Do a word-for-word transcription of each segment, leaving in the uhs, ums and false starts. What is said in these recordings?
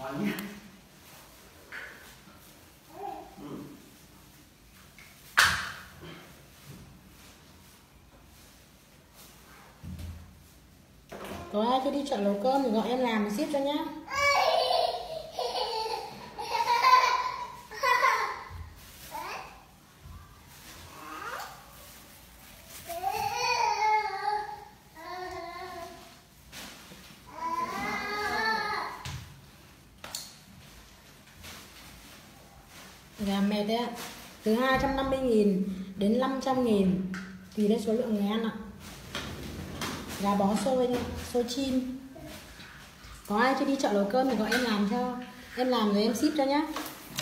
Có ai chưa đi chợ nấu cơm thì gọi em làm ship cho nhá. Gà mệt đấy ạ, từ hai trăm năm mươi nghìn đến năm trăm nghìn tùy theo số lượng người ăn ạ. Gà bó xôi nha, xôi chim. Có ai chưa đi chợ nấu cơm thì gọi em làm cho. Em làm rồi em ship cho nhá.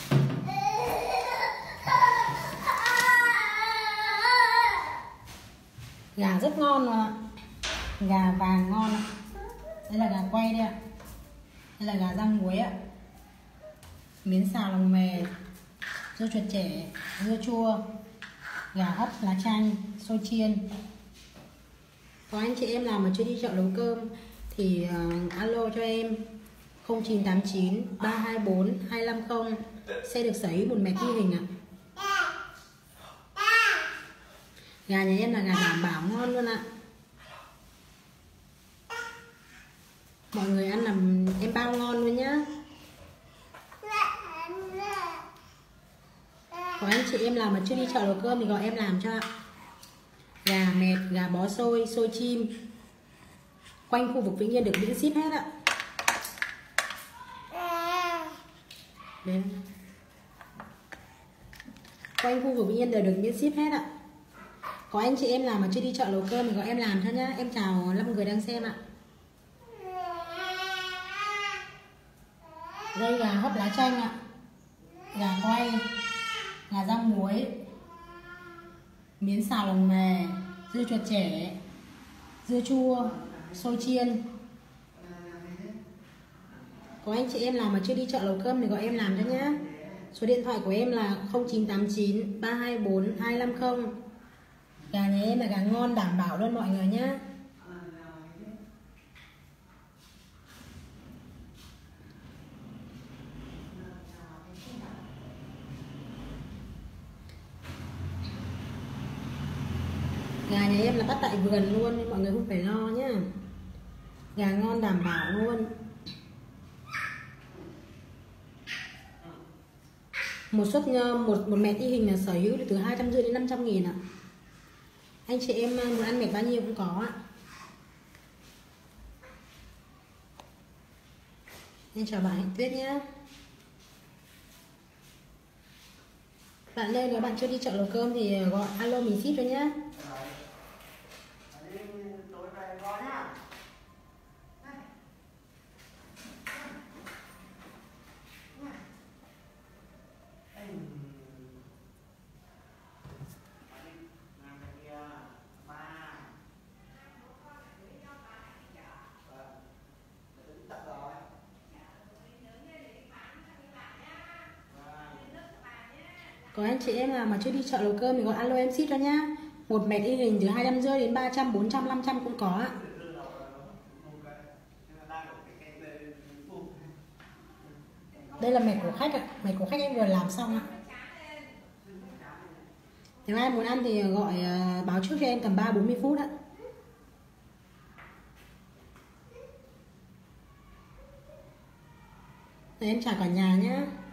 Gà rất ngon mà. Gà vàng ngon ạ. Đây là gà quay đây ạ. Đây là gà rang muối ạ. Miến xào lòng mè, dưa chuột trẻ, dưa chua, gà hấp lá chanh, xôi chiên. Có anh chị em nào mà chưa đi chợ nấu cơm thì uh, alo cho em không chín tám chín ba hai bốn hai năm không, sẽ được sở hữu một mét ghi hình ạ. Gà nhà em là gà đảm bảo ngon luôn ạ. Mọi người ăn làm em bao ngon luôn nhá. Có anh chị em nào mà chưa đi chợ nấu cơm thì gọi em làm cho ạ. Gà mệt, gà bó xôi, xôi chim quanh khu vực Vĩnh Yên được miễn ship hết ạ. Đến. Quanh khu vực Vĩnh Yên đều được miễn ship hết ạ. Có anh chị em nào mà chưa đi chợ nấu cơm thì gọi em làm cho nhá. Em chào năm người đang xem ạ. Đây gà hấp lá chanh ạ, gà quay, gà rang muối, miến xào lòng mè, dưa chuột trẻ, dưa chua, xôi chiên. Có anh chị em nào mà chưa đi chợ nấu cơm thì gọi em làm cho nhá. Số điện thoại của em là không chín tám chín ba hai bốn hai năm không. Gà nhà em là gà ngon đảm bảo luôn mọi người nhá. Gà nhà em là bắt tại vườn luôn nên mọi người không phải lo nhá. Gà ngon đảm bảo luôn. Một suất một một mét y hình là sở hữu từ hai trăm rưỡi đến năm trăm nghìn ạ. Anh chị em muốn ăn mệt bao nhiêu cũng có ạ. Em chào bạn Hạnh Tuyết nhé. Bạn ơi, nếu bạn chưa đi chợ nấu cơm thì gọi alo mình ship cho nhé. Có anh chị em nào mà chưa đi chợ nấu cơm thì gọi alo em ship cho nhá. Một mét y hình từ hai trăm rưỡi đến ba trăm, bốn trăm, năm trăm cũng có ạ. Đây là mệt của khách ạ. Mệt của khách em vừa làm xong ạ. Nếu ai muốn ăn thì gọi uh, báo trước cho em tầm ba bốn mươi phút ạ. Để em chào cả nhà nhé.